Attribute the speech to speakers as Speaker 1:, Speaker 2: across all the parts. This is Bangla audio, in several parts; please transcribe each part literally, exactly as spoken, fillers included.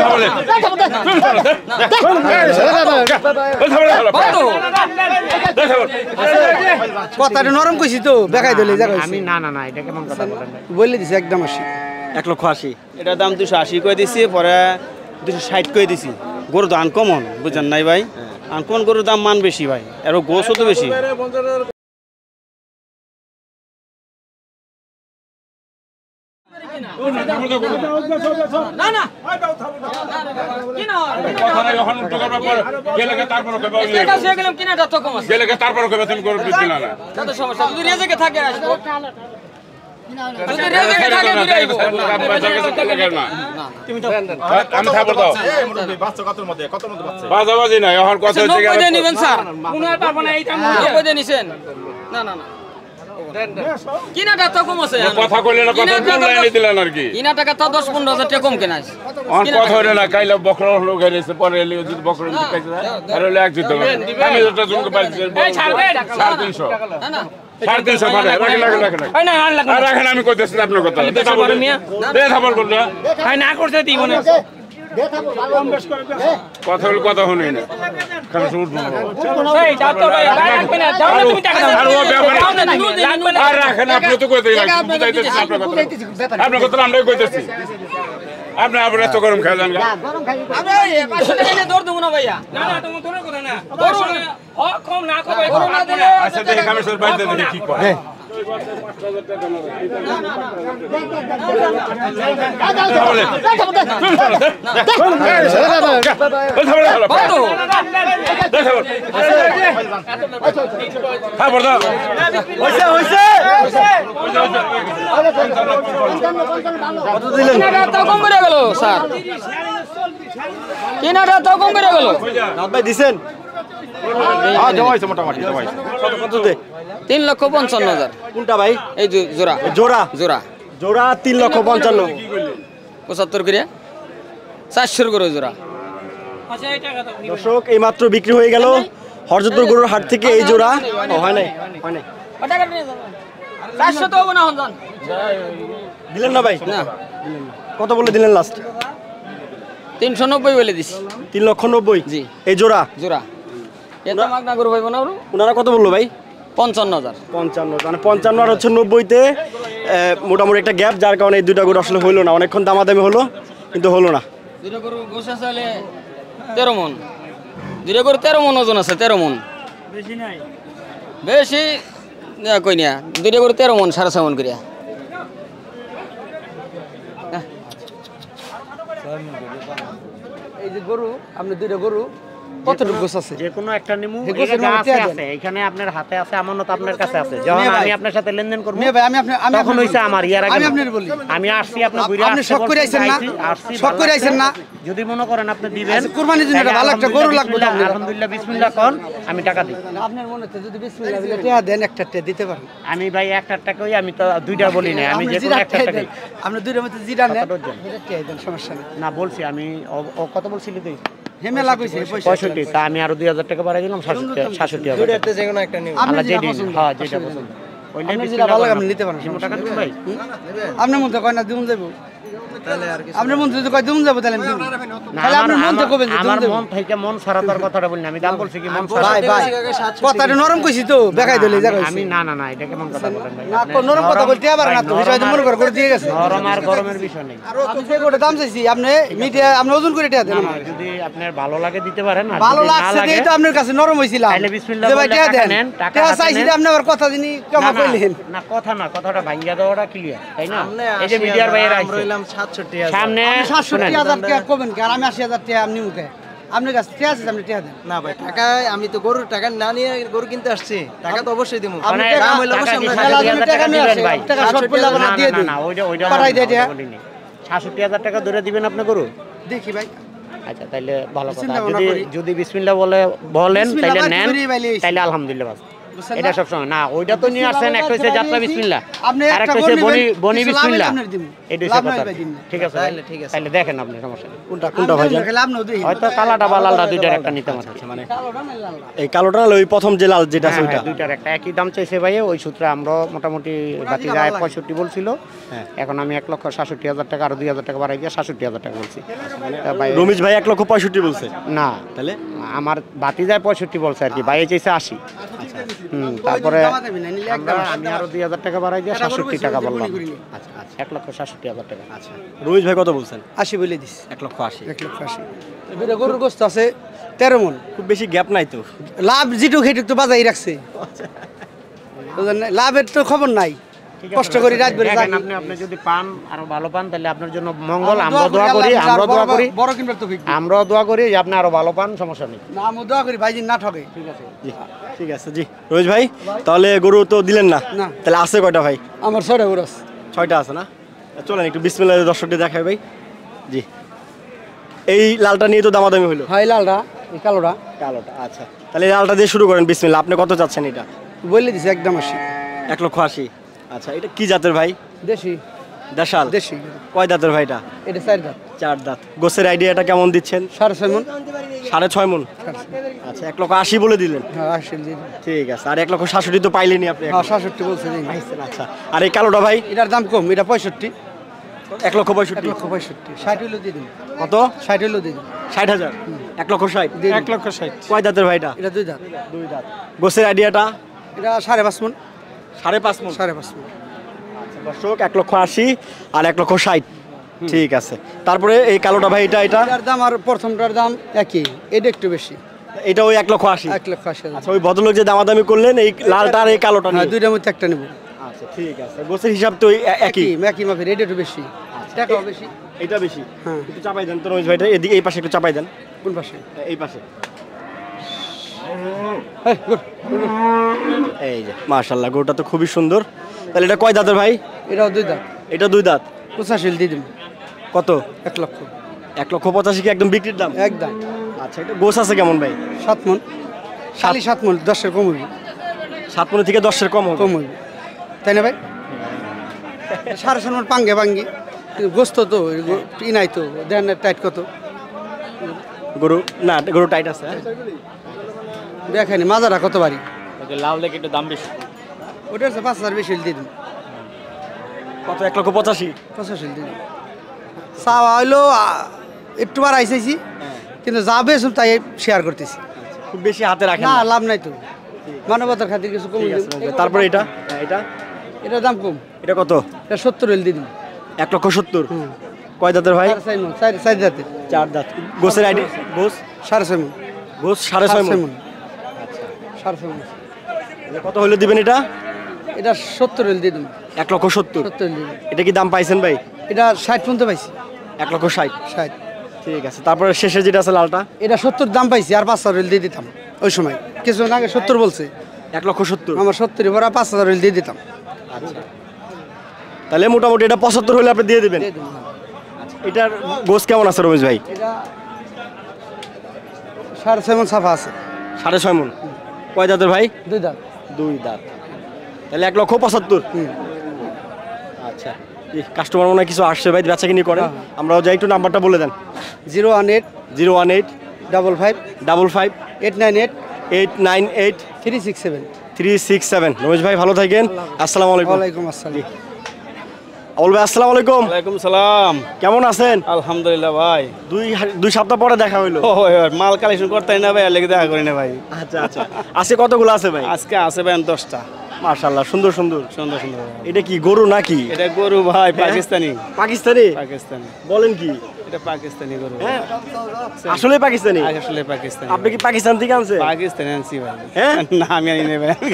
Speaker 1: কথাটা নরম কইছি তো বেকাই দিলে
Speaker 2: আমি না না না এটা কেমন কথা বলেন
Speaker 1: বলে দিছি একদম আশি
Speaker 3: এক লক্ষ আশি এটার দাম দুশো আশি করে দিছি পরে দুশো ষাট করে দিছি গরুর তো আনকমন বুঝছেন নাই ভাই আনকমন গরুর দাম মান বেশি ভাই আর গোছও তো বেশি
Speaker 4: না না কি না কথা নাই এখন টাকা পর গেলে তারপর কবে টাকা সে গেলাম কিনাটা তো কম আছে গেলে তারপর কবে তুমি করবে কিনা না কত সমস্যা যদি রেজেকে থাকে আসবো যদি রেজেকে থাকে দিলে আইবো তুমি তো আমি থাকবো দাও বাচ্চা কতর মধ্যে কতর মধ্যে বাচ্চা বাজা বাজি না এখন কত হচ্ছে নব্বই দে নিবেন স্যার কোন আর পারবো না এইটা নব্বই দে নিছেন না না না কিনাটা তো কম আছে কথা কইলে না কথা বললাই দিলেন আর কি কিনা টাকা তো দশ পনেরো হাজার টাকা কম কেনা আছে অন কথা হইলো না কাইলা বকরা লোক হইছে পরে এলি যদি বকরা দিতে আর হইলে এক দিতে আমি যেটা জনকে পাইছি এই ছাড় দে সাড়ে তিনশো না না সাড়ে তিনশো পারে রাখেন রাখেন রাখেন এই না আর লাগবে রাখেন আমি কইতেছি আপনার কথা দে থাবল মিয়া দে থাবল করলে ভাই না করতে দিই মনে দে থাবল ভালো বেশ করে কথা হল কথা হই না খালি শুট এই যাও তো ভাই রাখবেন না যাও না তুমি টাকা দাও আর ও ব্যাপার আর রাখেন আপনি তো কইতেই রাখেন বুঝাইতেছি আপনার কথা আপনার কথা আমরাই কইতেছি আপনি আপনি তো গরম খাই যান গরম খাই আবে পাঁচশো টাকা নিয়ে দৌড় দেবো না ভাইয়া না না তুমি তোর কথা না গরম হ কম না কবে গরম না দিলে আচ্ছা দেখে আমি সর বাইতে দেখি কি করে কিনাটা তো কম করে গেল ভাই দিছেন তিন লক্ষ পঞ্চান্ন হাজার
Speaker 3: কোনটা ভাই
Speaker 4: এই জোড়া
Speaker 3: জোড়া
Speaker 4: জোড়া
Speaker 3: জোড়া তিন লক্ষ পঞ্চান্ন
Speaker 4: পঁচাত্তর করে চারশোর করে জোড়া
Speaker 3: দর্শক এই মাত্র বিক্রি হয়ে গেল হরজতপুর গরুর হাট থেকে এই জোড়া হয় নাই হয় নাই
Speaker 4: চারশো তো হবে না
Speaker 3: দিলেন না ভাই
Speaker 4: না
Speaker 3: কত বলে দিলেন লাস্ট
Speaker 4: তিনশো নব্বই বলে দিস
Speaker 3: তিন লক্ষ নব্বই
Speaker 4: জি
Speaker 3: এই জোড়া
Speaker 4: জোড়া এটা মাগনা গরু পাইব না
Speaker 3: ওনারা কত বললো ভাই
Speaker 4: পঞ্চান্ন হাজার
Speaker 3: পঞ্চান্ন মানে পঞ্চান্ন আর হচ্ছে নব্বইতে মোটামুটি একটা গ্যাপ যার কারণে এই দুইটা গরু আসলে হইলো না অনেকক্ষণ দামাদামি হলো কিন্তু হলো না
Speaker 4: দুইটা গরু গোসা চালে তেরো মন দুইটা গরু তেরো মন ওজন আছে তেরো মন বেশি নাই বেশি কই না দুইটা গরু তেরো মন সাড়ে ছয় মন করিয়া
Speaker 1: এই যে গরু আপনি দুইটা গরু কতটুকু গোছ আছে
Speaker 2: যে কোনো একটা নিমু আছে আছে এখানে আপনার হাতে আছে আমানত আপনার কাছে আছে যখন আমি আপনার সাথে লেনদেন করব
Speaker 1: মে ভাই আমি আপনি আমি
Speaker 2: তখন হইছে আমার ইয়ার আগে
Speaker 1: আমি আপনার বলি
Speaker 2: আমি আসছি আপনি ঘুরে
Speaker 1: আপনি শক করে আইছেন না শক করে আইছেন না
Speaker 2: যদি মনে করেন আপনি দিবেন
Speaker 1: আচ্ছা কুরবানির জন্য একটা ভালো একটা গরু লাগবে
Speaker 2: আলহামদুলিল্লাহ বিসমিল্লাহ কোন আমি টাকা দিই
Speaker 1: আপনার মনেতে যদি বিসমিল্লাহ বলে টাকা দেন একটা টাকা দিতে পারেন
Speaker 2: আমি ভাই একটা টাকাই আমি তো দুইটা বলি না আমি যে কোনো একটা টাকা
Speaker 1: আপনি দুইটার মধ্যে জিরা নেন এটা টাকা দেন সমস্যা নেই
Speaker 2: না বলছি আমি কত বলছিলি তুই
Speaker 1: হেমে লাগাইছে
Speaker 2: পঁয়ষট্টি তা আমি আরো দুই হাজার টাকা বাড়াই দিলাম সাতষট্টি হাজার
Speaker 1: দুইটাতে যে কোনো একটা নিন
Speaker 2: আমরা যেটা হ্যাঁ যেটা পছন্দ ওইটাই
Speaker 1: আপনি যেটা ভালো আপনি নিতে পারেন
Speaker 2: টাকা দিন ভাই
Speaker 1: আপনার মধ্যে কয় না দিন যাবো তাহলে আর কি আপনার মধ্যে যদি কয় দিন যাবো তাহলে আমি দিন তাহলে আপনার মন তো কবেন
Speaker 2: আমার মন থেকে মন সারাতার কথাটা বলি আমি দাম বলছি কি মন সারা
Speaker 1: ভাই ভাই কথাটা নরম কইছি তো বেকাই দিলে যা কইছি
Speaker 2: আমি না না না এটা কেমন কথা বলেন ভাই
Speaker 1: না নরম কথা বলতে পারে না তো বিষয় তো মনে করে করে দিয়ে গেছে
Speaker 2: নরম আর গরমের বিষয় নেই
Speaker 1: আমি যে কোটা দাম চাইছি আপনি মিডিয়া আপনি ওজন করে টাকা দেন
Speaker 2: যদি আপনার ভালো লাগে দিতে পারেন আর
Speaker 1: ভালো লাগছে দেই তো আপনার কাছে নরম হইছিলাম
Speaker 2: তাহলে বিসমিল্লাহ
Speaker 1: যে ভাই টাকা দেন টাকা চাইছি আপনি আবার কথা দিনি কেমন কইলেন
Speaker 2: না কথা না কথাটা ভাঙিয়া দেওয়াটা ক্লিয়ার তাই না এই যে মিডিয়ার বাইরে আইছে
Speaker 3: রইলাম সাতষট্টি হাজার
Speaker 2: সামনে
Speaker 1: সাতষট্টি হাজার টাকা কবেন কি আর আমি আশি হাজার টাকা আপনি মুখে আপনার কাছে টাকা আছে আপনি টাকা দেন
Speaker 3: না ভাই টাকা আমি তো গরুর টাকা না নিয়ে গরু কিনতে আসছি টাকা তো অবশ্যই দেবো
Speaker 1: আপনি দাম হইলে অবশ্যই আমরা টাকা নিয়ে আসি টাকা শর্ট পড়লে আমরা দিয়ে দিই
Speaker 2: না ওইটা ওইটা
Speaker 1: পাঠাই দেই টাকা
Speaker 2: সাতষট্টি হাজার টাকা ধরে দিবেন আপনি গরু
Speaker 1: দেখি ভাই
Speaker 2: আচ্ছা তাইলে ভালো কথা যদি যদি বিসমিল্লাহ বলে বলেন তাইলে নেন তাইলে আলহামদুলিল্লাহ বাস
Speaker 1: বুঝছেন
Speaker 2: এটা
Speaker 1: না?
Speaker 2: সব সময় না, ওইটা তো নিয়ে আসছেন, একটা হচ্ছে যাত্রা বিসমিল্লাহ,
Speaker 1: আপনি
Speaker 2: আর
Speaker 1: একটা
Speaker 2: একটা হচ্ছে
Speaker 1: গরু
Speaker 2: বনি
Speaker 1: নেবেন,
Speaker 2: বনি
Speaker 1: কিছু লাভ হলে
Speaker 2: বিসমিল্লাহ,
Speaker 1: আপনার দিন।
Speaker 2: এটা
Speaker 1: লাভ
Speaker 2: হচ্ছে
Speaker 1: না
Speaker 2: কথা।
Speaker 1: হলে দিন না।
Speaker 2: ঠিক আছে
Speaker 1: তাহলে ঠিক আছে।
Speaker 2: তাহলে দেখেন আপনি, সমস্যা নেই।
Speaker 5: কোনটা কোনটা ভাইজান?
Speaker 1: দেখলে লাভ নেই দেখি।
Speaker 2: হয়তো কালাটা বা লালটা দুইটার একটা নিতাম আর কি।
Speaker 5: মানে
Speaker 1: কালোটা না লালটা?
Speaker 5: এই কালোটা না ওই প্রথম যে লাল যেটা আছে
Speaker 2: হ্যাঁ,
Speaker 5: ওইটা?
Speaker 2: হ্যাঁ, দুইটার একটা একই দাম চাইছে ভাই, ওই সূত্রে আমরা মোটামুটি বাতি যায় পঁয়ষট্টি বলছিল,
Speaker 5: হ্যাঁ।
Speaker 2: এখন আমি এক লক্ষ সাতষট্টি হাজার টাকা আরো দুই হাজার টাকা বাড়াই দিয়ে সাতষট্টি হাজার টাকা বলছি। তা ভাই
Speaker 5: রমিজ ভাই এক লক্ষ পঁয়ষট্টি বলছে,
Speaker 2: না,
Speaker 5: তাহলে
Speaker 2: আমার বাতি যায় পঁয়ষট্টি বলছে আর কি, ভাই চাইছে আশি। হুম, তারপরে
Speaker 1: দামা দেবেন না, নিলে একদম
Speaker 2: আমরা- আমি আরো দুই হাজার টাকা বাড়াই দিয়ে
Speaker 1: এটা গরু
Speaker 2: সাতষট্টি
Speaker 1: বেশি
Speaker 2: টাকা
Speaker 1: হয়েছে,
Speaker 2: বললাম।
Speaker 1: গুলি গুলি।
Speaker 5: আচ্ছা আচ্ছা
Speaker 2: এক লক্ষ সাতষট্টি হাজার টাকা।
Speaker 5: আচ্ছা রমিজ ভাই কত বলছেন?
Speaker 1: আশি বলে দিস।
Speaker 5: এক লক্ষ আশি।
Speaker 1: এক লক্ষ আশি। দুটো গরুর গোস্ত আছে তেরো মন।
Speaker 5: খুব বেশি গ্যাপ নাই তো।
Speaker 1: লাভ যেটুক সেটুক তো বাজাই রাখছে। বুঝলেন না? লাভের তো খবর নাই। কষ্ট করে রাত বেড়ে
Speaker 2: দেখেন,
Speaker 1: জাগি।
Speaker 2: আপনি আপনি যদি পান আরো ভালো পান তাহলে আপনার জন্য মঙ্গল,
Speaker 1: আমরা
Speaker 2: আমরা দোয়া করি,
Speaker 1: আল্লাহ
Speaker 2: আমরা
Speaker 1: বড়-
Speaker 2: দোয়া করি,
Speaker 1: বড় কিনবার তো ফিক।
Speaker 2: আমরাও দোয়া করি যে আপনি আরো ভালো পান, সমস্যা নেই।
Speaker 1: না আমি দোয়া করি ভাইজি না ঠকে।
Speaker 2: ঠিক আছে।
Speaker 5: জি ঠিক আছে জি। রমিজ ভাই তাহলে গরু তো দিলেন না,
Speaker 1: না।
Speaker 5: তাহলে আছে কয়টা ভাই?
Speaker 1: আমার ছয়টা গরু আছে।
Speaker 5: ছয়টা আছে না? চলেন একটু বিসমিল্লাহ দর্শকদের দেখাই ভাই। জি এই লালটা নিয়ে তো দামাদামি হলো।
Speaker 1: হয় লালটা, এই কালোটা।
Speaker 5: কালোটা আচ্ছা, তাহলে এই লালটা দিয়ে শুরু করেন বিসমিল্লাহ। আপনি কত চাচ্ছেন এটা?
Speaker 1: বলে দিছে একদম আশি।
Speaker 5: এক লক্ষ আশি। আচ্ছা এটা কি জাতের ভাই?
Speaker 1: দেশি।
Speaker 5: দেশাল?
Speaker 1: দেশি।
Speaker 5: কয় দাঁতের ভাই এটা?
Speaker 1: এটা চার দাঁত।
Speaker 5: চার দাঁত। গোসের আইডিয়াটা কেমন দিচ্ছেন?
Speaker 1: সাড়ে ছয় মন।
Speaker 5: সাড়ে ছয় মন। আচ্ছা এক লক্ষ আশি বলে দিলেন।
Speaker 1: হ্যাঁ আশি দিয়ে দিন।
Speaker 5: ঠিক আছে, আর এক লক্ষ সাতষট্টি তো পাইলেনি আপনি এখন।
Speaker 1: হ্যাঁ সাতষট্টি বলছে দিন।
Speaker 5: আচ্ছা আর এই কালোটা ভাই?
Speaker 1: এটার দাম কম, এটা পঁয়ষট্টি।
Speaker 5: এক লক্ষ
Speaker 1: এক
Speaker 5: পঁয়ষট্টি।
Speaker 1: লক্ষ পঁয়ষট্টি। ষাট হইলো দিয়ে দিন।
Speaker 5: কত?
Speaker 1: ষাট হইলো দিয়ে দিন।
Speaker 5: ষাট হাজার। এক লক্ষ ষাট।
Speaker 1: দিয়ে দিন।
Speaker 5: এক লক্ষ ষাট। কয় দাঁতের ভাইটা?
Speaker 1: এটা দুই দাঁত।
Speaker 5: দুই দাঁত। গোসের আইডিয়াটা?
Speaker 1: এটা সাড়ে পাঁচ মন।
Speaker 5: সাড়ে পাঁচ মন।
Speaker 1: সাড়ে পাঁচ মন।
Speaker 5: দর্শক এক লক্ষ আশি আর এক লক্ষ ষাট। ঠিক আছে, তারপরে এই কালোটা ভাই এটা এটা
Speaker 1: এটার দাম আর প্রথমটার দাম একই, এটা একটু বেশি।
Speaker 5: এটা ওই এক লক্ষ আশি।
Speaker 1: এক লক্ষ আশি হাজার।
Speaker 5: আচ্ছা ওই ভদ্রলোক যে দামাদামি করলেন এই লালটা আর এই কালোটা
Speaker 1: হ্যাঁ
Speaker 5: নিয়ে।
Speaker 1: দুইটার মধ্যে একটা নেব।
Speaker 5: আচ্ছা ঠিক আছে, গোসের হিসাব তো ওই এ- একই।
Speaker 1: একই একই মাপের, এটা একটু বেশি। টাকাও বেশি।
Speaker 5: এটা বেশি।
Speaker 1: হ্যাঁ।
Speaker 5: একটু চাপাই দেন তো রমেশ ভাইটা, এদিকে এই পাশে একটু চাপাই দেন।
Speaker 1: কোন পাশে?
Speaker 5: এই পাশে।
Speaker 1: এই, good, good, good।
Speaker 5: এই যে মাশাআল্লাহ, গরুটা তো খুবই সুন্দর। তাহলে এটা কয় দাঁতের ভাই?
Speaker 1: এটাও দুই দাঁত।
Speaker 5: এটা দুই দাঁত।
Speaker 1: পঁচাশি দিয়ে দিন।
Speaker 5: কত?
Speaker 1: এক লক্ষ।
Speaker 5: এক লক্ষ পঁচাশি কি একদম বিক্রির দাম?
Speaker 1: একদম।
Speaker 5: আচ্ছা এটা গোস আছে কেমন ভাই?
Speaker 1: সাত মন। খালি সাত মন, দশের কম হইব।
Speaker 5: সাত মনে থেকে দশের কম হবে?
Speaker 1: কম হইব, তাই না ভাই? সাড়ে সাত মন পাঙ্গে পাঙ্গি, কিন্তু গোস্ত তো গো- ই নাই তো, দেন টাইট কত
Speaker 5: গরু না, গরু টাইট আছে। হ্যাঁ?
Speaker 1: দেখেনি মাজারা কত বাড়ি।
Speaker 3: লাল দেখে একটু দাম বেশি।
Speaker 1: ওটার চেয়ে পাঁচ হাজার বেশি হলে দিয়ে দিন।
Speaker 5: কত? এক লক্ষ পঁচাশি।
Speaker 1: পঁচাশি হলে দিয়ে দিন। চাওয়া হইলো আ, একটু বার আইসাইছি, কিন্তু যা বেশ তাই শেয়ার করতেছি।
Speaker 5: খুব বেশি হাতে রাখেন
Speaker 1: না
Speaker 5: না।
Speaker 1: লাভ নাই তো, মানবতার খাতির কিছু কম
Speaker 5: ঠিক আছে রমেশ ভাই। তারপরে এটা? হ্যাঁ, এটা
Speaker 1: এটার দাম কম,
Speaker 5: এটা কত?
Speaker 1: এটা সত্তর হলে দিয়ে দিন।
Speaker 5: এক লক্ষ সত্তর। কয় দাঁতের ভাই?
Speaker 1: সাড়ে চার মন, চার চার জাতের।
Speaker 5: চার দাঁত। গোসের আইডি? গোস
Speaker 1: সাড়ে ছয় মন।
Speaker 5: গোস সাড়ে ছয় মন।
Speaker 1: সাড়ে ছয় মন।
Speaker 5: তাহলে কত হলে দিবেন এটা?
Speaker 1: এটা সত্তর হলে দিয়ে দিন।
Speaker 5: এক লক্ষ সত্তর।
Speaker 1: সত্তর হলে দিয়ে দিন।
Speaker 5: এটা কি দাম পাইছেন ভাই?
Speaker 1: এটা ষাট পর্যন্ত পাইছি।
Speaker 5: এক লক্ষ ষাট।
Speaker 1: ষাট।
Speaker 5: ঠিক আছে, তারপরে শেষে যেটা আছে লালটা?
Speaker 1: এটা সত্তর দাম পাইছি, আর পাঁচ হাজার হলে দিয়ে দিতাম ওই সময়। কিছুদিন আগে সত্তর বলছে,
Speaker 5: এক লক্ষ সত্তর।
Speaker 1: আমার সত্তর এবার পাঁচ হাজার হলে দিয়ে দিতাম।
Speaker 5: আচ্ছা তাহলে মোটামুটি এটা পঁচাত্তর হলে আপনি দিয়ে দেবেন।
Speaker 1: দিয়ে দিন।
Speaker 5: এটার গোস কেমন আছে রমেশ ভাই?
Speaker 1: এটা সাড়ে ছয় মন সাফা আছে।
Speaker 5: সাড়ে ছয় মন। কয় দাঁতের ভাই?
Speaker 1: দুই দাঁত।
Speaker 5: দুই দাঁত। তাহলে এক লক্ষ পঁচাত্তর।
Speaker 1: হুম।
Speaker 5: আচ্ছা কাস্টমার মনে হয় কিছু আসছে ভাই, বেচা কিনি করেন।
Speaker 1: হ্যাঁ।
Speaker 5: আমরাও যাই, একটু নাম্বারটা বলে দেন।
Speaker 1: Zero one eight
Speaker 5: zero one eight
Speaker 1: double five
Speaker 5: double five
Speaker 1: eight nine eight
Speaker 5: eight nine eight
Speaker 1: three six seven.
Speaker 5: Three six seven. Ramesh ভাই ভালো থাকেন, আসসালামু আলাইকুম।
Speaker 1: ওয়ালাইকুম আসসালাম।
Speaker 5: আবুল ভাই আসসালামু আলাইকুম,
Speaker 3: ওয়ালাইকুম সালাম।
Speaker 5: কেমন আছেন?
Speaker 3: আলহামদুলিল্লাহ ভাই।
Speaker 5: দুই দুই সপ্তাহ পরে দেখা হইলো।
Speaker 3: ও হয় হয়, মাল কালেকশন করতে না ভাই, আর লেগে দেখা করি না ভাই।
Speaker 5: আচ্ছা আচ্ছা, আজকে কতগুলো আছে ভাই?
Speaker 3: আজকে আছে ভাই দশটা।
Speaker 5: মাশাআল্লাহ সুন্দর সুন্দর।
Speaker 3: সুন্দর সুন্দর।
Speaker 5: এটা কি গরু নাকি?
Speaker 3: এটা গরু ভাই, পাকিস্তানি।
Speaker 5: পাকিস্তানি?
Speaker 3: পাকিস্তানি।
Speaker 5: বলেন কি?
Speaker 3: এটা পাকিস্তানি গরু।
Speaker 5: হ্যাঁ আসলে পাকিস্তানি?
Speaker 3: আসলে পাকিস্তানি।
Speaker 5: আপনি কি পাকিস্তান থেকে আনছেন?
Speaker 3: পাকিস্তানি আনছি ভাই।
Speaker 5: হ্যাঁ?
Speaker 3: না আমি আনি নেই ভাই।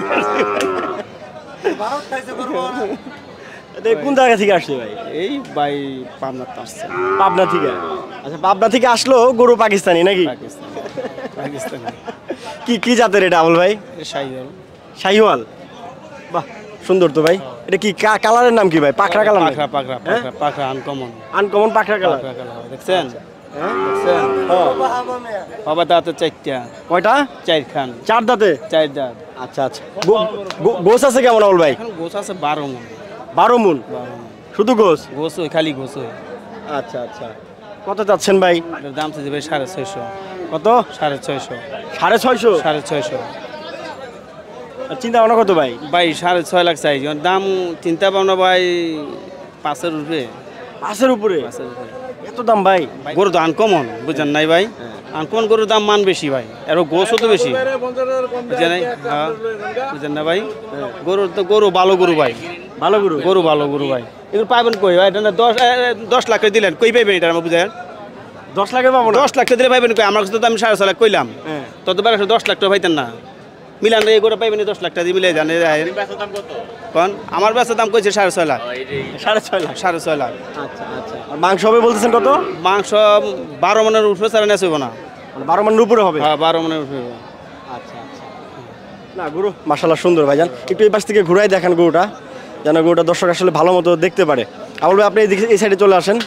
Speaker 5: এটা কোন জায়গা থেকে আসছে ভাই?
Speaker 3: এই ভাই পাবনা আসছে।
Speaker 5: পাবনা থেকে। আচ্ছা পাবনা থেকে আসলো গরু পাকিস্তানি নাকি?
Speaker 3: পাকিস্তানি। পাকিস্তানি।
Speaker 5: কি কি জাতের এটা আবুল ভাই?
Speaker 3: এটা শাহিওয়াল।
Speaker 5: শাহিওয়াল? বাহ সুন্দর তো ভাই। এটা কি কা- কালারের নাম কি ভাই? পাখরা কালার?
Speaker 3: পাখরা পাখরা পাখরা পাখরা আনকমন।
Speaker 5: আনকমন পাখরা কালার।
Speaker 3: পাখরা কালার দেখছেন? দেখছেন বাবা দাঁতে চারটা
Speaker 5: কয়টা?
Speaker 3: চার খান
Speaker 5: চার দাঁতে।
Speaker 3: চার দাঁত।
Speaker 5: আচ্ছা আচ্ছা। গো- গো- গোছ আছে কেমন আবুল ভাই?
Speaker 3: এখন গোছ আছে বারো মন।
Speaker 5: বারো মন
Speaker 3: বারো মন
Speaker 5: শুধু গোছ?
Speaker 3: গোছ হয়, খালি গোছ হয়।
Speaker 5: আচ্ছা আচ্ছা। কত চাচ্ছেন ভাই?
Speaker 3: এটার দাম চাইছে ভাই সাড়ে ছয়শো।
Speaker 5: কত?
Speaker 3: সাড়ে ছয়শো।
Speaker 5: সাড়ে ছয়শো?
Speaker 3: সাড়ে ছয়শো।
Speaker 5: আর চিন্তা ভাবনা কত ভাই?
Speaker 3: ভাই সাড়ে ছয় লাখ চাই, ওর দাম চিন্তা ভাবনা ভাই পাঁচের উপরে।
Speaker 5: পাঁচের উপরে?
Speaker 3: পাঁচের উপরে।
Speaker 5: এত দাম ভাই?
Speaker 3: গরুর তো আনকমন, বুঝেন নাই ভাই? আনকমন গরুর দাম মান বেশি ভাই, আর গোছও তো বেশি, বুঝেন নাই? হ্যাঁ, বুঝেন না ভাই? গরুর তো গরু ভালো গরু ভাই,
Speaker 5: ভালো গরু।
Speaker 3: গরু ভালো গরু ভাই। এগুলো পাবেন কই ভাই? এটা না দশ এ, এ, দশ লাখ করে দিলেন, কই পাইবেন এটা? আমার বুঝেন
Speaker 5: দশ লাখে পাবো না?
Speaker 3: দশ লাখ করে দিলে পাইবেন কই? আমার কাছে তো আমি সাড়ে ছয় লাখ কইলাম,
Speaker 5: হ্যাঁ।
Speaker 3: ততবার একশো দশ লাখ টাকা পাইতেন না। মিলান এই গরু পাইবেন দশ লাখ টাকা দিয়ে মিলাই জানে কোন? আমার বেচার দাম কইছে সাড়ে ছয় লাখ।
Speaker 5: সাড়ে ছয় লাখ?
Speaker 3: সাড়ে ছয় লাখ।
Speaker 5: আচ্ছা আচ্ছা। আর মাংস হবে বলতেছেন কত?
Speaker 3: মাংস বারো মনের উপরে ছাড়া নেছে না।
Speaker 5: মানে বারো মানের উপরে হবে?
Speaker 3: হ্যাঁ, বারো মনের উপরে।
Speaker 5: আচ্ছা আচ্ছা। না গরু মাশাআল্লাহ সুন্দর ভাইজান। একটু এই পাশ থেকে ঘুরাই দেখেন গরুটা, যেন গরুটা দর্শক আসলে ভালো মতো দেখতে পারে। আবুল ভাই আপনি এই দিকে এই সাইডে চলে আসেন।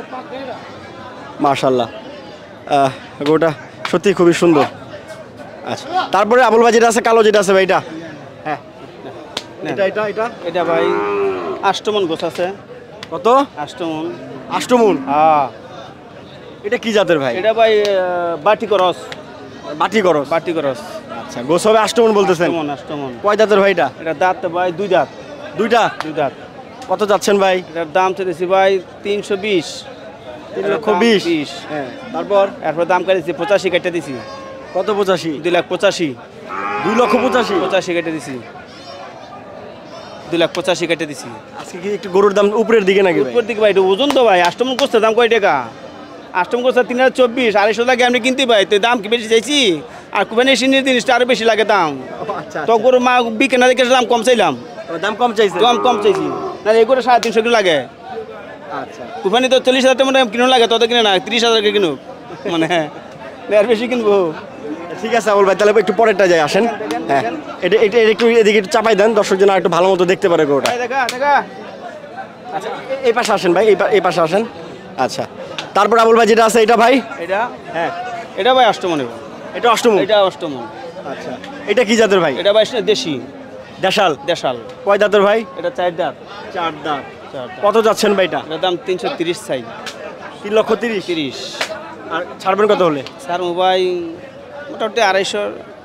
Speaker 5: মাশাআল্লাহ আহ, গরুটা সত্যি খুবই সুন্দর। আচ্ছা, তারপরে আবুল ভাই যেটা আছে কালো যেটা আছে ভাই এটা? হ্যাঁ, এটা এটা এটা
Speaker 3: এটা ভাই আষ্টমন গোছ আছে।
Speaker 5: কত?
Speaker 3: আষ্টমন।
Speaker 5: আষ্টমুন?
Speaker 3: হ্যাঁ।
Speaker 5: এটা কি জাতের ভাই?
Speaker 3: এটা ভাই আহ, বাটি করস।
Speaker 5: বাটি করস?
Speaker 3: বাটি করস।
Speaker 5: আচ্ছা, গোছ হবে আষ্টমুন বলতেছেন?
Speaker 3: আষ্টমন। আষ্টমন।
Speaker 5: কয় দাঁতের ভাই এটা?
Speaker 3: এটা দাঁত তো ভাই দুই দাঁত।
Speaker 5: দুইটা?
Speaker 3: দুই দাঁত।
Speaker 5: কত যাচ্ছেন ভাই?
Speaker 3: এটার দাম চেয়েছি ভাই তিনশো বিশ।
Speaker 5: তিন লক্ষ বিশ? হ্যাঁ। তারপর
Speaker 3: এরপর দাম কাটিয়েছি পঁচাশি কেটে দিছি।
Speaker 5: কত? পঁচাশি?
Speaker 3: দুই লাখ পঁচাশি।
Speaker 5: দুই লক্ষ পঁচাশি?
Speaker 3: পঁচাশি কেটে দিছি। দুই লাখ পঁচাশি কেটে দিছি।
Speaker 5: আজকে কি একটু গরুর দাম উপরের দিকে নাকি ভাই?
Speaker 3: উপর দিকে ভাই, এটা ওজন তো ভাই। আষ্টমন করছে দাম কয় টাকা? আষ্টমন করছে তিন হাজার চব্বিশ। আড়াইশো লাগে আমি কিনতে ভাই, তো দাম কি বেশি চাইছি? আর কুবানি সিনির জিনিসটা আরো বেশি লাগে দাম।
Speaker 5: আচ্ছা।
Speaker 3: তো গরু মা বিকে না দেখে দাম কম চাইলাম।
Speaker 5: দাম কম চাইছে?
Speaker 3: দাম কম চাইছি না, এগুলো সাড়ে তিনশো কিলো লাগে।
Speaker 5: আচ্ছা।
Speaker 3: কুফানি তো চল্লিশ হাজার টাকা কিনো লাগে, তত কিনে না তিরিশ হাজার কিনো, মানে আর বেশি কিনবো।
Speaker 5: ঠিক আছে আবুল ভাই, তাহলে একটু পরেরটা যাই আসেন। হ্যাঁ, এটা এটা এটা একটু এদিকে একটু চাপাই দেন, দর্শক যেন একটু ভালো মতো দেখতে পারে গরুটা।
Speaker 3: দেখা দেখা।
Speaker 5: আচ্ছা, এ- এই পাশে আসেন ভাই, এই পা- এই পাশে আসেন। আচ্ছা, তারপর আবুল ভাই যেটা আছে এটা ভাই?
Speaker 3: এটা
Speaker 5: হ্যাঁ,
Speaker 3: এটা ভাই অষ্টমন।
Speaker 5: এটা অষ্টমুন?
Speaker 3: এটা অষ্টমন।
Speaker 5: আচ্ছা, এটা কি জাতের ভাই?
Speaker 3: এটা ভাই দেশি
Speaker 5: দেশাল?
Speaker 3: দেশাল।
Speaker 5: কয় দাঁতের ভাই?
Speaker 3: এটা চার দাঁত।
Speaker 5: চার দাঁত।
Speaker 3: চার দাঁত।
Speaker 5: কত যাচ্ছেন ভাই এটা?
Speaker 3: এটার দাম তিনশো তিরিশ চাই।
Speaker 5: তিন লক্ষ তিরিশ?
Speaker 3: তিরিশ।
Speaker 5: আর ছাড়বেন কত হলে?
Speaker 3: স্যার মোবাইল মোটামুটি আড়াইশো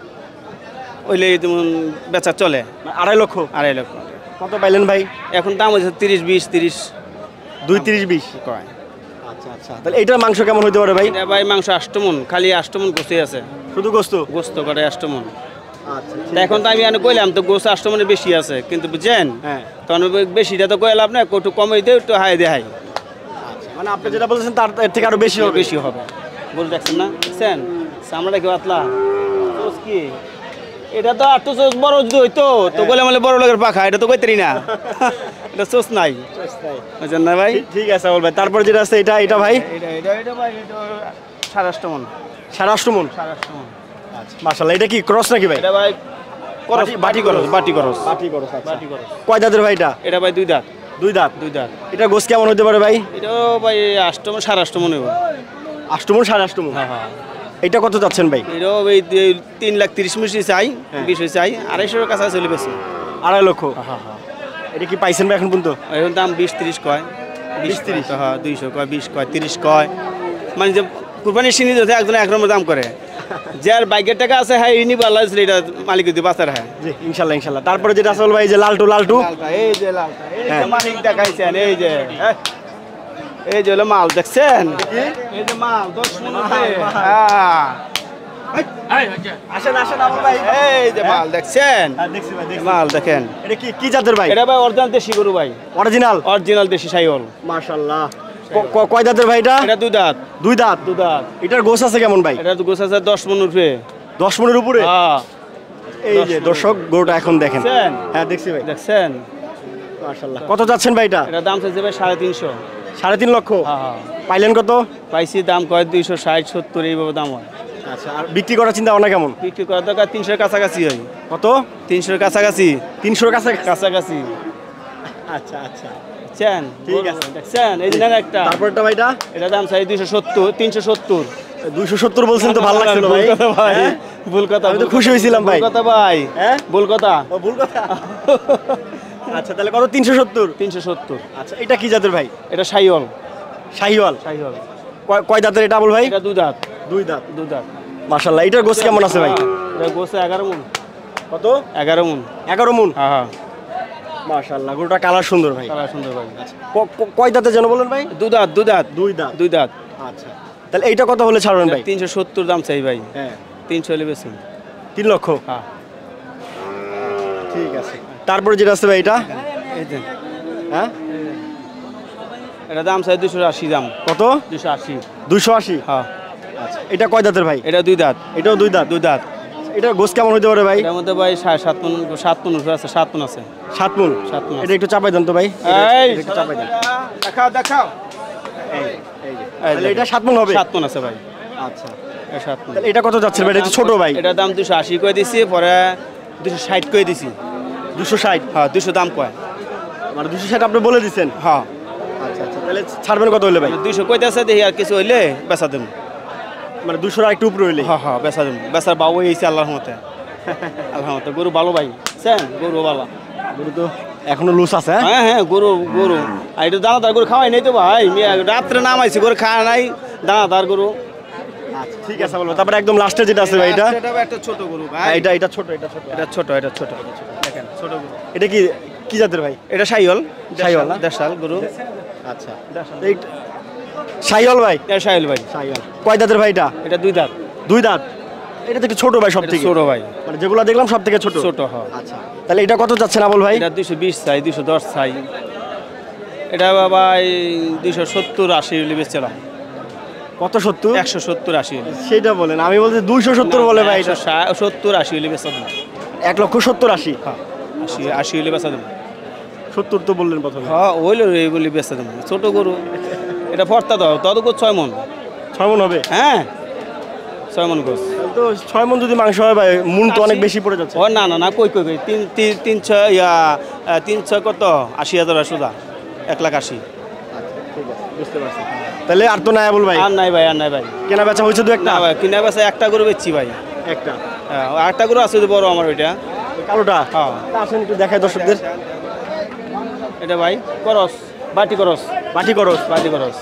Speaker 3: ওইলে যেমন বেচা চলে।
Speaker 5: আড়াই লক্ষ?
Speaker 3: আড়াই লক্ষ।
Speaker 5: কত পাইলেন ভাই?
Speaker 3: এখন দাম হয়েছে তিরিশ বিশ। তিরিশ
Speaker 5: দুই তিরিশ বিশ?
Speaker 3: কয়।
Speaker 5: আচ্ছা আচ্ছা। তাহলে এইটার মাংস কেমন হতে পারে ভাই?
Speaker 3: এটা ভাই মাংস আষ্টমন, খালি আষ্টমন গোছে আছে।
Speaker 5: শুধু গোস্ত?
Speaker 3: গোস্ত করে আষ্টমন।
Speaker 5: আচ্ছা।
Speaker 3: তা এখন তো আমি এনে কইলাম তো গোছ আষ্টমনে বেশি আছে, কিন্তু বুঝছেন
Speaker 5: হ্যাঁ।
Speaker 3: তখন বেশিটা তো কয়ে লাভ না, একটু কমাই দেয়, একটু হাই দেয়।
Speaker 5: মানে আপনি যেটা বলছেন তার এর থেকে আরো বেশি হবে?
Speaker 3: বেশি হবে। বলে দেখছেন না, দেখছেন সামনেটা কি পাতলা চোষ কি? এটা তো আর তো চোষ বড় যদি হইতো তো বলে মানে বড় লোকের পাখা, এটা তো কইতেরি না। এটা চোষ নাই, বুঝছেন না ভাই?
Speaker 5: ঠিক আছে আবুল ভাই, তারপর যেটা আছে এটা এটা ভাই?
Speaker 3: এটা এটা এটা ভাই এটা সাড়ে আষ্টমন।
Speaker 5: সাড়ে আষ্টমন?
Speaker 3: সাড়ে আষ্টমন।
Speaker 5: আচ্ছা মাশাআল্লাহ। এটা কি ক্রস নাকি ভাই?
Speaker 3: এটা ভাই করস, বাটি করস, বাটি করস,
Speaker 5: বাটি করস।
Speaker 3: বাটি করস।
Speaker 5: কয় দাঁতের ভাই এটা?
Speaker 3: এটা ভাই দুই দাঁত।
Speaker 5: দুই দাঁত?
Speaker 3: দুই দাঁত।
Speaker 5: এটা গোস কেমন হতে পারে ভাই?
Speaker 3: এটাও ভাই আষ্টমন সাড়ে আষ্টমন হইব।
Speaker 5: আষ্টমন সাড়ে আষ্টমন?
Speaker 3: হ্যাঁ হ্যাঁ।
Speaker 5: এটা কত যাচ্ছেন ভাই?
Speaker 3: এটাও এই এই তিন লাখ তিরিশ মিশি চাই, বিশ চাই, আড়াইশোর কাছে চলে বেশি।
Speaker 5: আড়াই লক্ষ?
Speaker 3: হ্যাঁ হ্যাঁ।
Speaker 5: এটা কি পাইছেন ভাই এখন পর্যন্ত?
Speaker 3: এখন দাম বিশ তিরিশ কয়। বিশ তিরিশ হ্যাঁ, দুইশো কয়, বিশ কয়, তিরিশ কয়। মানে যে কুরবানির সিনি যদি একজন এক নম্বর দাম করে, যার বাইকের টাকা আছে হ্যাঁ ইনি পাল্লা এটা মালিক যদি বাঁচার হ্যাঁ।
Speaker 5: জি ইনশাল্লাহ ইনশাল্লাহ। তারপরে যেটা আছে ভাই, এই যে লালটু লালটু?
Speaker 3: এই যে লালটা, এই যে মালিক দেখাইছেন, এই যে হ্যাঁ। এই যে হলো মাল দেখছেন, এই যে মাল দশ মণ হ্যাঁ।
Speaker 5: আসেন আসেন আবুল ভাই।
Speaker 3: এই যে মাল দেখছেন,
Speaker 5: হ্যাঁ দেখছি ভাই দেখছি।
Speaker 3: মাল দেখেন।
Speaker 5: এটা কি কি জাতের ভাই?
Speaker 3: এটা ভাই অরিজিনাল দেশি গরু ভাই,
Speaker 5: অরিজিনাল?
Speaker 3: অরিজিনাল দেশি সাইওয়াল।
Speaker 5: মাশাআল্লাহ। ক- ক- কয় দাঁতের ভাই এটা?
Speaker 3: এটা দুই দাঁত।
Speaker 5: দুই দাঁত?
Speaker 3: দুই দাঁত।
Speaker 5: এটার গোস আছে কেমন ভাই?
Speaker 3: এটা তো গোছ আছে দশ মণ উঠবে।
Speaker 5: দশ মনের উপরে?
Speaker 3: হ্যাঁ
Speaker 5: এই যে দর্শক গরুটা এখন দেখেন।
Speaker 3: দেখছেন?
Speaker 5: হ্যাঁ দেখছি ভাই।
Speaker 3: দেখছেন?
Speaker 5: মাশাআল্লাহ। কত যাচ্ছেন ভাই এটা?
Speaker 3: এটা দাম চাইছে ভাই সাড়ে তিনশো।
Speaker 5: সাড়ে তিন লক্ষ?
Speaker 3: হ্যাঁ হ্যাঁ।
Speaker 5: পাইলেন কত?
Speaker 3: পাইছি দাম কয় দুইশো ষাট সত্তর এইভাবে দাম হয়।
Speaker 5: আচ্ছা, আর বিক্রি করার চিন্তা ভাবনা কেমন?
Speaker 3: বিক্রি করার দরকার তিনশোর কাছাকাছি হয়।
Speaker 5: কত?
Speaker 3: তিনশোর কাছাকাছি।
Speaker 5: তিনশোর কাছে?
Speaker 3: কাছাকাছি।
Speaker 5: আচ্ছা আচ্ছা।
Speaker 3: দেখছেন
Speaker 5: ঠিক আছে।
Speaker 3: দেখছেন এই যে নেন একটা
Speaker 5: তারপরটা ভাইটা
Speaker 3: এটা দাম চাই দুইশো সত্তর তিনশো সত্তর
Speaker 5: দুইশো সত্তর বলছেন তো ভালো লাগছিল ভাই।
Speaker 3: ভুল কথা ভাই
Speaker 5: হ্যাঁ?
Speaker 3: ভুল কথা
Speaker 5: আমি তো খুশি হয়েছিলাম ভাই।
Speaker 3: ভুল কথা ভাই
Speaker 5: হ্যাঁ?
Speaker 3: ভুল কথা
Speaker 5: ও, ভুল কথা। আচ্ছা তাহলে কত তিনশো সত্তর?
Speaker 3: তিনশো সত্তর
Speaker 5: আচ্ছা এটা কি জাতের ভাই?
Speaker 3: এটা সাইওয়াল
Speaker 5: শাহিওয়াল।
Speaker 3: সাইওয়াল
Speaker 5: কয়- কয় দাঁতের এটা আবুল ভাই?
Speaker 3: এটা দুই দাঁত
Speaker 5: দুই দাঁত।
Speaker 3: দুই দাঁত
Speaker 5: মাশাআল্লাহ এটার গোছ কেমন আছে ভাই?
Speaker 3: এটা গোছে এগারো মন
Speaker 5: কত?
Speaker 3: এগারো মন
Speaker 5: এগারো মন।
Speaker 3: হ্যাঁ হ্যাঁ
Speaker 5: মাশাআল্লাহ গরুটা কালার সুন্দর ভাই।
Speaker 3: কালার সুন্দর ভাই
Speaker 5: ক- ক- কয় দাঁতে যেন বলেন ভাই?
Speaker 3: দুই দাঁত দুই দাঁত
Speaker 5: দুই দাঁত।
Speaker 3: দুই দাঁত
Speaker 5: আচ্ছা তাহলে এইটা কত হলে ছাড়বেন ভাই?
Speaker 3: তিনশো সত্তর দাম চাই ভাই
Speaker 5: হ্যাঁ
Speaker 3: তিনশো হলে বেশি
Speaker 5: তিন লক্ষ।
Speaker 3: হ্যাঁ
Speaker 5: ঠিক আছে। তারপরে যেটা আছে ভাই এটা?
Speaker 3: এই যে
Speaker 5: হ্যাঁ
Speaker 3: এটা দাম চাই দুশো আশি দাম
Speaker 5: কত?
Speaker 3: দুশো আশি
Speaker 5: দুইশো আশি।
Speaker 3: হ্যাঁ
Speaker 5: আচ্ছা এটা কয় দাঁতের ভাই?
Speaker 3: এটা দুই দাঁত
Speaker 5: এটাও দুই দাঁত।
Speaker 3: দুই দাঁত
Speaker 5: এটার গোছ কেমন হইতে পারে ভাই?
Speaker 3: এটার মধ্যে ভাই সাড়ে সাত মন সাত মন উপরে আছে সাত মন আছে
Speaker 5: সাত মন।
Speaker 3: সাত মণ আছে।
Speaker 5: এটা একটু চাপাই দেন তো ভাই।
Speaker 3: এই
Speaker 5: এটা একটু চাপাই দেন।
Speaker 3: দেখাও দেখাও
Speaker 5: এই যে।
Speaker 3: এই
Speaker 5: তাহলে
Speaker 3: দেখো।
Speaker 5: এটা সাত মন হবে?
Speaker 3: সাত মন আছে ভাই
Speaker 5: আচ্ছা
Speaker 3: এটা সাত মন
Speaker 5: তাহলে এটা কত যাচ্ছে ভাই? এটা একটু ছোট ভাই।
Speaker 3: এটার দাম দুশো আশি করে দিছি পরে দুশো ষাট করে দিছি
Speaker 5: দুশো ষাট।
Speaker 3: হ্যাঁ দুশো দাম কয়
Speaker 5: মানে দুশো ষাট আপনি বলে দিচ্ছেন?
Speaker 3: হ্যাঁ
Speaker 5: আচ্ছা আচ্ছা তাহলে ছাড়বেন কত হলে ভাই?
Speaker 3: দুইশো কইতে আছে দেখি আর কিছু হইলে বেচা দেব
Speaker 5: মানে দুশোর আর একটু উপরে হইলে?
Speaker 3: হ্যাঁ হ্যাঁ বেচা দেব বেচার বাবু হয়েছে আল্লাহর মতে আল্লাহর মতে গরু ভালো ভাই বুঝছেন গরু ভালো
Speaker 5: গরু তো এখনো লুজ আছে। হ্যাঁ?
Speaker 3: হ্যাঁ হ্যাঁ গরু গরু আর এটা দানাদার গরু খাওয়াই নাই তো ভাই মিয়া, রাত্রে নামাইছি গরু খাওয়া নাই দানাদার গরু
Speaker 5: আচ্ছা ঠিক আছে বলবো। তারপরে একদম লাস্টে যেটা আছে ভাই এটা?
Speaker 3: এটা একটা ছোট গরু ভাই
Speaker 5: হ্যাঁ, এটা এটা ছোট এটা ছোট।
Speaker 3: এটা ছোট এটা ছোট দেখেন ছোট গরু
Speaker 5: এটা কি কি জাতের ভাই?
Speaker 3: এটা সাইওয়াল
Speaker 5: সাইওয়াল না?
Speaker 3: দেশাল গরু
Speaker 5: আচ্ছা এই শাহিওয়াল ভাই?
Speaker 3: এটা সাইওয়াল ভাই
Speaker 5: শাহিওয়াল। কয় দাঁতের ভাই এটা?
Speaker 3: এটা দুই দাঁত
Speaker 5: দুই দাঁত। এটা তো একটু ছোট ভাই সব
Speaker 3: এটা
Speaker 5: থেকে।
Speaker 3: ছোট ভাই
Speaker 5: মানে যেগুলো দেখলাম সব থেকে ছোট।
Speaker 3: ছোট হ্যাঁ
Speaker 5: আচ্ছা তাহলে এটা কত যাচ্ছে না বল ভাই?
Speaker 3: এটা দুইশো বিশ চাই দুইশো দশ চাই এটা বাবা দুইশো সত্তর আশি হলে বেচছিলাম
Speaker 5: কত সত্তর?
Speaker 3: একশো সত্তর আশি হলে
Speaker 5: সেটা বলেন, আমি বলছি দুইশো সত্তর বলে ভাই। এটা
Speaker 3: সত্তর আশি হলে বেচা দেবো
Speaker 5: এক লক্ষ সত্তর আশি।
Speaker 3: হ্যাঁ আশি আশি হলে বেচা দেবো
Speaker 5: সত্তর তো বললেন প্রথমে।
Speaker 3: হ্যাঁ ওইলো এইগুলি বেচা দেবো ছোট গরু এটা ফর্তা দাও তত গোছ ছয় মন
Speaker 5: ছয় মন হবে?
Speaker 3: হ্যাঁ ছয় মন গোছ
Speaker 5: তো ছয় মন যদি মাংস হয় ভাই মন তো অনেক বেশি পড়ে যাচ্ছে।
Speaker 3: ও না না না কই কই কই তিন তিন তিন ছয় ইয়া আহ, তিন ছয় কত আশি হাজার সুদা এক লাখ আশি
Speaker 5: ঠিক আছে বুঝতে পারছি। তাহলে আর তো নাই বল ভাই?
Speaker 3: আর নাই ভাই আর নাই ভাই
Speaker 5: কেনা বেচা হয়েছে দু একটা?
Speaker 3: না ভাই কিনা বেচা একটা গরু বেচছি ভাই
Speaker 5: একটা।
Speaker 3: হ্যাঁ আরেকটা গরু আছে তো বড় আমার ওইটা
Speaker 5: ওই কালোটা?
Speaker 3: হ্যাঁ
Speaker 5: তা আসেন একটু দেখায় দর্শকদের।
Speaker 3: এটা ভাই করস বাটি করস
Speaker 5: বাটি করস।
Speaker 3: বাটি করস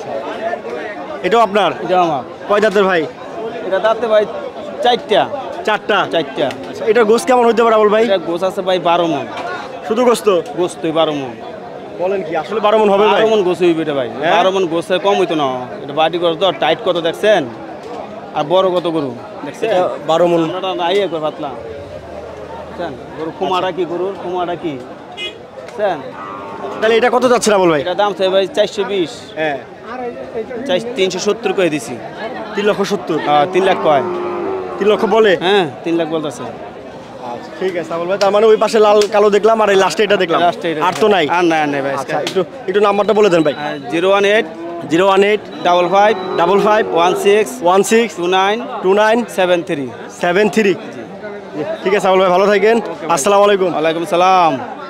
Speaker 5: এটাও আপনার?
Speaker 3: এটা আমার
Speaker 5: কয় দাঁতের ভাই?
Speaker 3: এটা দাঁতে ভাই চারটা
Speaker 5: চারটা।
Speaker 3: চারটা
Speaker 5: আচ্ছা এটার গোস কেমন হইতে পারে বল ভাই?
Speaker 3: এটা গোছ আছে ভাই বারো মন
Speaker 5: শুধু গোস্ত?
Speaker 3: গোছ তুই বারো মন
Speaker 5: বলেন কি আসলে বারো মন হবে ভাই?
Speaker 3: বারো মন গোছ হইবে এটা ভাই
Speaker 5: হ্যাঁ?
Speaker 3: বারো মন গোছের কম হইতো না এটা বাটি করস তো টাইট কত দেখছেন আর বড় কত গরু দেখছেন
Speaker 5: এটা বারো মন।
Speaker 3: আমরা নাই একবার পাতলা বুঝছেন গরু কুমারা কি গরুর কুমারা কি বুঝছেন
Speaker 5: তাহলে এটা কত যাচ্ছে না বল ভাই?
Speaker 3: এটা দাম চাই ভাই চারশো বিশ
Speaker 5: হ্যাঁ
Speaker 3: চার তিনশো সত্তর করে দিছি
Speaker 5: তিন লক্ষ সত্তর।
Speaker 3: হ্যাঁ তিন লাখ কয়
Speaker 5: তিন লক্ষ বলে?
Speaker 3: হ্যাঁ তিন লাখ বলতেছে
Speaker 5: আচ্ছা ঠিক আছে বল ভাই। তার মানে ওই পাশে লাল কালো দেখলাম আর এই লাস্টে এটা দেখলাম।
Speaker 3: লাস্টে
Speaker 5: আর তো নাই?
Speaker 3: আর নাই আর নাই ভাই
Speaker 5: আচ্ছা একটু একটু নাম্বারটা বলে দেন ভাই।
Speaker 3: Zero one eight
Speaker 5: zero one eight
Speaker 3: double five
Speaker 5: double five
Speaker 3: one six
Speaker 5: one six
Speaker 3: two nine
Speaker 5: two nine
Speaker 3: seven three
Speaker 5: seven three. ঠিক আছে আবুল ভাই ভালো থাকেন। আসসালামু আলাইকুম।
Speaker 3: ওয়ালাইকুম সালাম